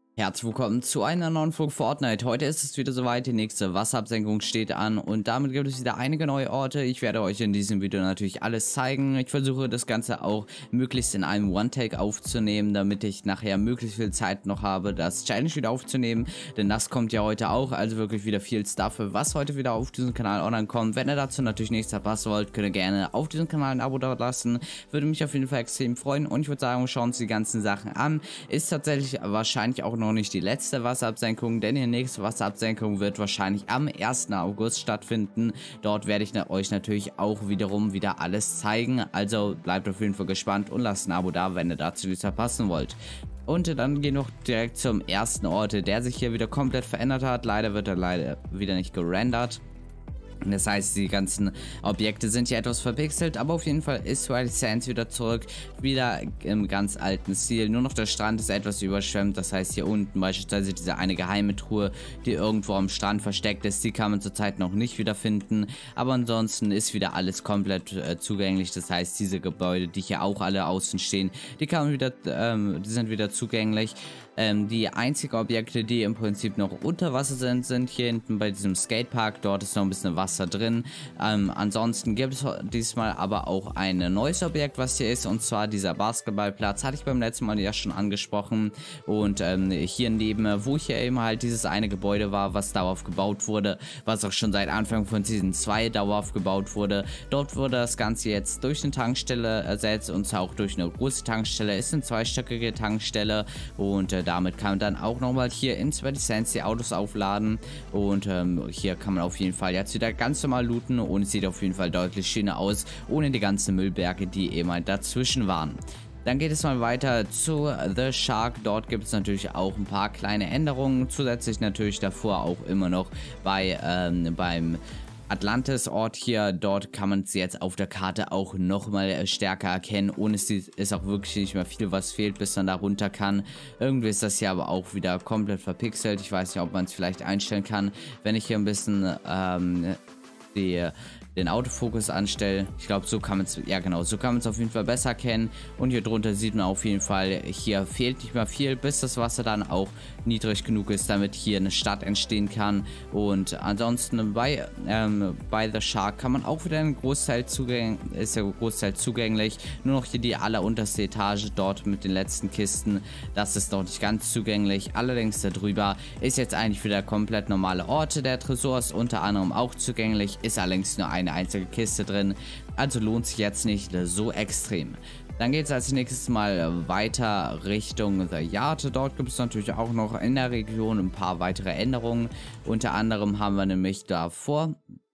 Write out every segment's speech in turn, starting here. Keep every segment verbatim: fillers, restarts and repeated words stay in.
Herzlich willkommen zu einer neuen Folge Fortnite. Heute ist es wieder soweit, die nächste Wasserabsenkung steht an und damit gibt es wieder einige neue Orte. Ich werde euch in diesem Video natürlich alles zeigen. Ich versuche das Ganze auch möglichst in einem One-Take aufzunehmen, damit ich nachher möglichst viel Zeit noch habe, das Challenge wieder aufzunehmen. Denn das kommt ja heute auch, also wirklich wieder viel Stuff, was heute wieder auf diesem Kanal online kommt. Wenn ihr dazu natürlich nichts verpassen wollt, könnt ihr gerne auf diesem Kanal ein Abo da lassen. Würde mich auf jeden Fall extrem freuen und ich würde sagen, wir schauen uns die ganzen Sachen an. Ist tatsächlich wahrscheinlich auch noch nicht die letzte Wasserabsenkung, denn die nächste Wasserabsenkung wird wahrscheinlich am ersten August stattfinden. Dort werde ich euch natürlich auch wiederum wieder alles zeigen, also bleibt auf jeden Fall gespannt und lasst ein Abo da, wenn ihr dazu nichts verpassen wollt. Und dann gehen wir noch direkt zum ersten Ort, der sich hier wieder komplett verändert hat. Leider wird er leider wieder nicht gerendert. Das heißt, die ganzen Objekte sind hier etwas verpixelt, aber auf jeden Fall ist Swiley Sands wieder zurück, wieder im ganz alten Stil. Nur noch der Strand ist etwas überschwemmt, das heißt hier unten beispielsweise diese eine geheime Truhe, die irgendwo am Strand versteckt ist, die kann man zurzeit noch nicht wiederfinden, aber ansonsten ist wieder alles komplett äh, zugänglich. Das heißt, diese Gebäude, die hier auch alle außen stehen, die kann man wieder, ähm, die sind wieder zugänglich. Ähm, die einzigen Objekte, die im Prinzip noch unter Wasser sind, sind hier hinten bei diesem Skatepark. Dort ist noch ein bisschen Wasser drin. Ähm, ansonsten gibt es diesmal aber auch ein neues Objekt, was hier ist, und zwar dieser Basketballplatz. Hatte ich beim letzten Mal ja schon angesprochen. Und ähm, hier neben, wo hier eben halt dieses eine Gebäude war, was darauf gebaut wurde, was auch schon seit Anfang von Season zwei dauerhaft gebaut wurde. Dort wurde das Ganze jetzt durch eine Tankstelle ersetzt, und zwar auch durch eine große Tankstelle. Ist eine zweistöckige Tankstelle und äh, damit kann man dann auch nochmal hier in Swiley Sands die Autos aufladen, und ähm, hier kann man auf jeden Fall jetzt wieder ganz normal looten und es sieht auf jeden Fall deutlich schöner aus, ohne die ganzen Müllberge, die eben halt dazwischen waren. Dann geht es mal weiter zu The Shark. Dort gibt es natürlich auch ein paar kleine Änderungen, zusätzlich natürlich davor auch immer noch bei ähm, beim Atlantis-Ort hier. Dort kann man es jetzt auf der Karte auch nochmal stärker erkennen, ohne es ist auch wirklich nicht mehr viel, was fehlt, bis man da runter kann. Irgendwie ist das hier aber auch wieder komplett verpixelt. Ich weiß nicht, ob man es vielleicht einstellen kann, wenn ich hier ein bisschen ähm, die den Autofokus anstelle. Ich glaube, so kann man es, ja genau, so kann man es auf jeden Fall besser erkennen. Und hier drunter sieht man auf jeden Fall, hier fehlt nicht mehr viel, bis das Wasser dann auch niedrig genug ist, damit hier eine Stadt entstehen kann. Und ansonsten bei, ähm, bei The Shark kann man auch wieder einen Großteil zugänglich, ist der Großteil zugänglich. Nur noch hier die allerunterste Etage dort mit den letzten Kisten. Das ist dort nicht ganz zugänglich. Allerdings darüber ist jetzt eigentlich wieder komplett normale Orte. Der Tresor ist unter anderem auch zugänglich, ist allerdings nur eine einzige Kiste drin, also lohnt sich jetzt nicht so extrem. Dann geht es als nächstes mal weiter Richtung The Yard. Dort gibt es natürlich auch noch in der Region ein paar weitere Änderungen. Unter anderem haben wir nämlich davor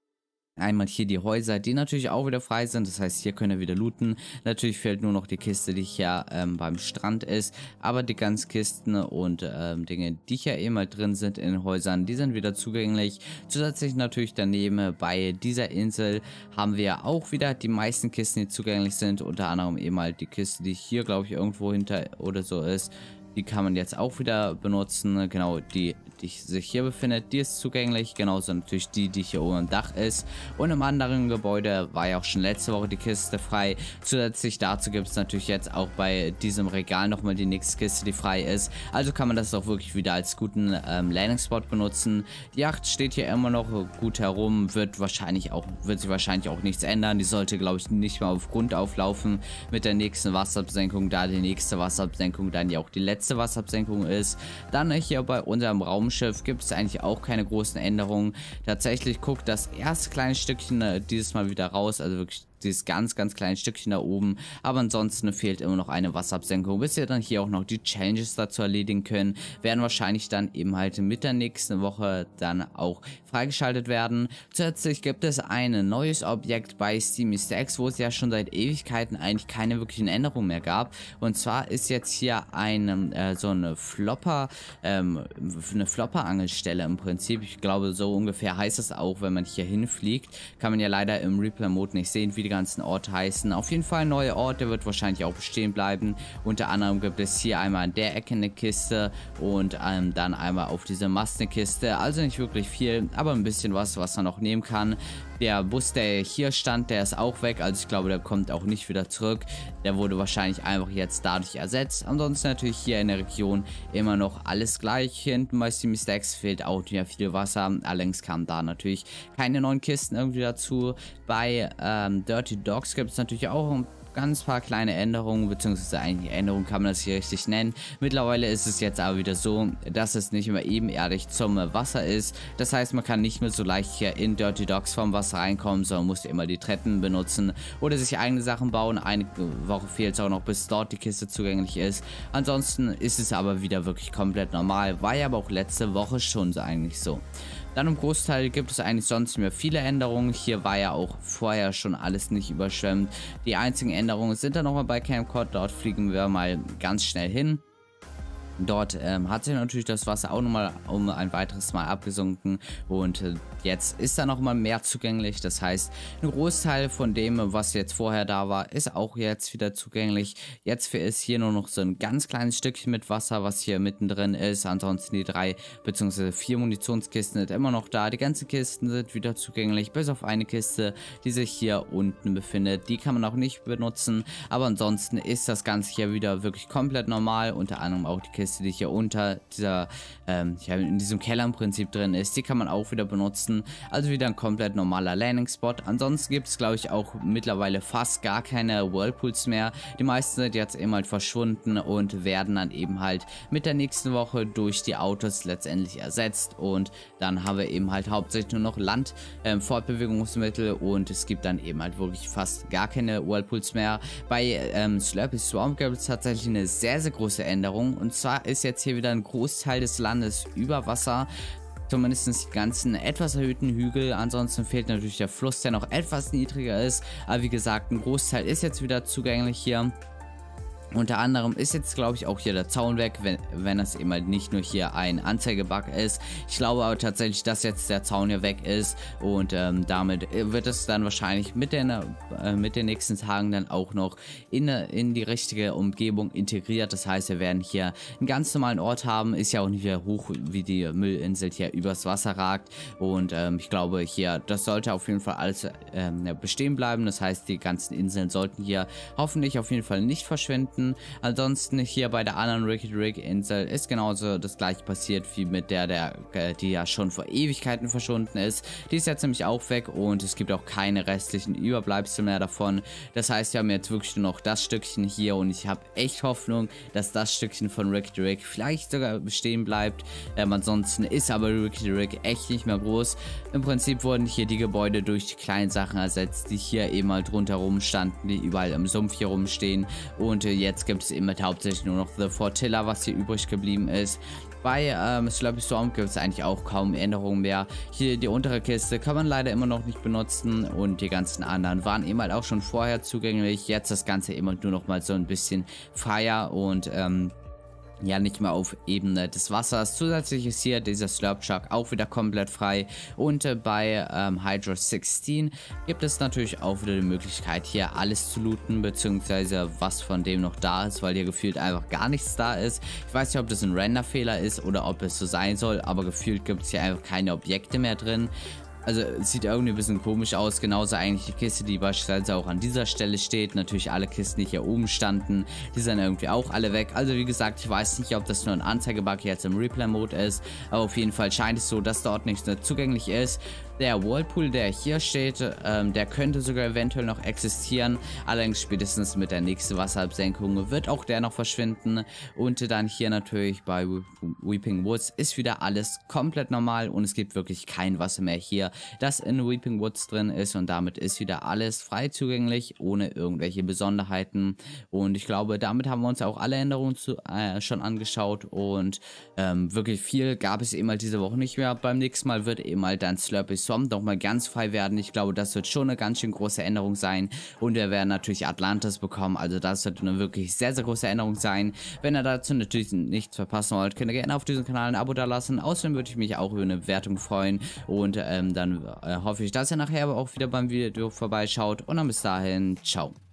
einmal hier die Häuser, die natürlich auch wieder frei sind. Das heißt, hier können wir wieder looten. Natürlich fehlt nur noch die Kiste, die hier ähm, beim Strand ist. Aber die ganzen Kisten und ähm, Dinge, die hier eben halt drin sind in den Häusern, die sind wieder zugänglich. Zusätzlich natürlich daneben bei dieser Insel haben wir auch wieder die meisten Kisten, die zugänglich sind. Unter anderem eben halt die Kiste, die hier, glaube ich, irgendwo hinter oder so ist. Die kann man jetzt auch wieder benutzen. Genau, die, die sich hier befindet, die ist zugänglich. Genauso natürlich die, die hier oben am Dach ist. Und im anderen Gebäude war ja auch schon letzte Woche die Kiste frei. Zusätzlich dazu gibt es natürlich jetzt auch bei diesem Regal nochmal die nächste Kiste, die frei ist. Also kann man das auch wirklich wieder als guten ähm, Landing-Spot benutzen. Die Yacht steht hier immer noch gut herum. Wird wahrscheinlich auch, wird sich wahrscheinlich auch nichts ändern. Die sollte, glaube ich, nicht mal auf Grund auflaufen mit der nächsten Wasserabsenkung, da die nächste Wasserabsenkung dann ja auch die letzte Wasserabsenkung ist. Dann hier bei unserem Raumschiff gibt es eigentlich auch keine großen Änderungen. Tatsächlich guckt das erste kleine Stückchen äh, dieses Mal wieder raus, also wirklich dieses ganz, ganz kleine Stückchen da oben, aber ansonsten fehlt immer noch eine Wasserabsenkung, bis wir dann hier auch noch die Challenges dazu erledigen können, werden wahrscheinlich dann eben halt mit der nächsten Woche dann auch freigeschaltet werden. Zusätzlich gibt es ein neues Objekt bei Steamy Stacks, wo es ja schon seit Ewigkeiten eigentlich keine wirklichen Änderungen mehr gab, und zwar ist jetzt hier ein, äh, so eine Flopper, ähm, eine Flopper-Angelstelle im Prinzip. Ich glaube, so ungefähr heißt es auch, wenn man hier hinfliegt. Kann man ja leider im Replay-Mode nicht sehen, wie die ganzen Orte heißen. Auf jeden Fall ein neuer Ort, der wird wahrscheinlich auch bestehen bleiben. Unter anderem gibt es hier einmal an der Ecke eine Kiste und ähm, dann einmal auf diese Mast eine Kiste. Also nicht wirklich viel, aber ein bisschen was, was man noch nehmen kann. Der Bus, der hier stand, der ist auch weg. Also ich glaube, der kommt auch nicht wieder zurück. Der wurde wahrscheinlich einfach jetzt dadurch ersetzt. Ansonsten natürlich hier in der Region immer noch alles gleich. Hier hinten bei Steamy Stacks fehlt auch wieder viel Wasser. Allerdings kamen da natürlich keine neuen Kisten irgendwie dazu. Bei ähm, Dirty Dogs gibt es natürlich auch ein ganz paar kleine Änderungen, beziehungsweise eigentlich Änderungen kann man das hier richtig nennen. Mittlerweile ist es jetzt aber wieder so, dass es nicht mehr ebenerdig zum Wasser ist. Das heißt, man kann nicht mehr so leicht hier in Dirty Dogs vom Wasser reinkommen, sondern muss immer die Treppen benutzen oder sich eigene Sachen bauen. Eine Woche fehlt es auch noch, bis dort die Kiste zugänglich ist. Ansonsten ist es aber wieder wirklich komplett normal. War ja aber auch letzte Woche schon eigentlich so. Dann im Großteil gibt es eigentlich sonst nicht mehr viele Änderungen. Hier war ja auch vorher schon alles nicht überschwemmt. Die einzigen Änderungen sind dann nochmal bei Camp Cod. Dort fliegen wir mal ganz schnell hin. Dort ähm, hat sich natürlich das Wasser auch nochmal um ein weiteres Mal abgesunken und äh, jetzt ist da nochmal mehr zugänglich. Das heißt, ein Großteil von dem, was jetzt vorher da war, ist auch jetzt wieder zugänglich. Jetzt ist hier nur noch so ein ganz kleines Stückchen mit Wasser, was hier mittendrin ist. Ansonsten die drei bzw. vier Munitionskisten sind immer noch da. Die ganzen Kisten sind wieder zugänglich, bis auf eine Kiste, die sich hier unten befindet. Die kann man auch nicht benutzen, aber ansonsten ist das Ganze hier wieder wirklich komplett normal. Unter anderem auch die Kiste, die hier unter dieser, ähm, ja, in diesem Keller im Prinzip drin ist, die kann man auch wieder benutzen. Also wieder ein komplett normaler Landing-Spot. Ansonsten gibt es, glaube ich, auch mittlerweile fast gar keine Whirlpools mehr. Die meisten sind jetzt eben halt verschwunden und werden dann eben halt mit der nächsten Woche durch die Autos letztendlich ersetzt. Und dann haben wir eben halt hauptsächlich nur noch Land, ähm, Fortbewegungsmittel und es gibt dann eben halt wirklich fast gar keine Whirlpools mehr. Bei ähm, Slurpy Swamp gibt es tatsächlich eine sehr, sehr große Änderung, und zwar ist jetzt hier wieder ein Großteil des Landes über Wasser. Zumindest die ganzen etwas erhöhten Hügel. Ansonsten fehlt natürlich der Fluss, der noch etwas niedriger ist. Aber wie gesagt, ein Großteil ist jetzt wieder zugänglich hier. Unter anderem ist jetzt, glaube ich, auch hier der Zaun weg, wenn, wenn das eben halt nicht nur hier ein Anzeigebug ist. Ich glaube aber tatsächlich, dass jetzt der Zaun hier weg ist und ähm, damit wird es dann wahrscheinlich mit den, äh, mit den nächsten Tagen dann auch noch in, in die richtige Umgebung integriert. Das heißt, wir werden hier einen ganz normalen Ort haben. Ist ja auch nicht wieder hoch, wie die Müllinsel hier übers Wasser ragt. Und ähm, ich glaube hier, das sollte auf jeden Fall alles ähm, bestehen bleiben. Das heißt, die ganzen Inseln sollten hier hoffentlich auf jeden Fall nicht verschwinden. Ansonsten hier bei der anderen Rickety Rick Insel ist genauso das gleiche passiert wie mit der, der die ja schon vor Ewigkeiten verschwunden ist. Die ist jetzt nämlich auch weg und es gibt auch keine restlichen Überbleibsel mehr davon. Das heißt, wir haben jetzt wirklich nur noch das Stückchen hier und ich habe echt Hoffnung, dass das Stückchen von Rickety Rick vielleicht sogar bestehen bleibt. Ähm, ansonsten ist aber Rickety Rick echt nicht mehr groß. Im Prinzip wurden hier die Gebäude durch die kleinen Sachen ersetzt, die hier eben mal rundherum standen, die überall im Sumpf hier rumstehen, und äh, jetzt gibt es eben hauptsächlich nur noch The Fortilla, was hier übrig geblieben ist. Bei ähm, Slurpy Swamp gibt es eigentlich auch kaum Änderungen mehr. Hier die untere Kiste kann man leider immer noch nicht benutzen und die ganzen anderen waren eben halt auch schon vorher zugänglich. Jetzt das Ganze immer nur noch mal so ein bisschen freier und ähm, ja, nicht mehr auf Ebene des Wassers. Zusätzlich ist hier dieser Slurp Shark auch wieder komplett frei. Und äh, bei ähm, Hydro sechzehn gibt es natürlich auch wieder die Möglichkeit, hier alles zu looten, beziehungsweise was von dem noch da ist, weil hier gefühlt einfach gar nichts da ist. Ich weiß nicht, ob das ein Render-Fehler ist oder ob es so sein soll, aber gefühlt gibt es hier einfach keine Objekte mehr drin. Also es sieht irgendwie ein bisschen komisch aus, genauso eigentlich die Kiste, die beispielsweise auch an dieser Stelle steht. Natürlich alle Kisten, die hier oben standen, die sind irgendwie auch alle weg. Also wie gesagt, ich weiß nicht, ob das nur ein Anzeigebug jetzt im Replay-Mode ist, aber auf jeden Fall scheint es so, dass dort nichts mehr zugänglich ist. Der Whirlpool, der hier steht, ähm, der könnte sogar eventuell noch existieren. Allerdings spätestens mit der nächsten Wasserabsenkung wird auch der noch verschwinden. Und dann hier natürlich bei Weeping Woods ist wieder alles komplett normal und es gibt wirklich kein Wasser mehr hier, das in Weeping Woods drin ist, und damit ist wieder alles frei zugänglich, ohne irgendwelche Besonderheiten. Und ich glaube, damit haben wir uns auch alle Änderungen zu, äh, schon angeschaut, und ähm, wirklich viel gab es eben halt diese Woche nicht mehr. Beim nächsten Mal wird eben halt dann Slurpy Swamp nochmal ganz frei werden. Ich glaube, das wird schon eine ganz schön große Änderung sein. Und wir werden natürlich Atlantis bekommen. Also das wird eine wirklich sehr, sehr große Änderung sein. Wenn ihr dazu natürlich nichts verpassen wollt, könnt ihr gerne auf diesem Kanal ein Abo da lassen. Außerdem würde ich mich auch über eine Bewertung freuen. Und ähm, dann äh, hoffe ich, dass ihr nachher aber auch wieder beim Video vorbeischaut. Und dann bis dahin, ciao.